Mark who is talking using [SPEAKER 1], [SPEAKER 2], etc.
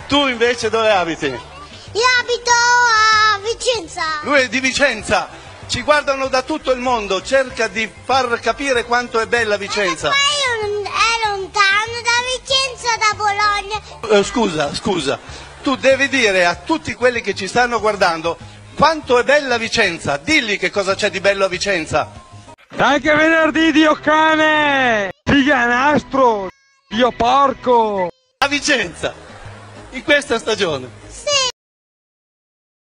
[SPEAKER 1] Tu invece dove abiti?
[SPEAKER 2] Io abito a Vicenza.
[SPEAKER 1] Lui è di Vicenza. Ci guardano da tutto il mondo, cerca di far capire quanto è bella Vicenza.
[SPEAKER 2] Ma io è lontano da Vicenza, da Bologna.
[SPEAKER 1] Scusa, tu devi dire a tutti quelli che ci stanno guardando quanto è bella Vicenza. Dilli che cosa c'è di bello a Vicenza.
[SPEAKER 3] Anche venerdì, Dio cane! Figa nastro! Dio porco!
[SPEAKER 1] A Vicenza, in questa stagione.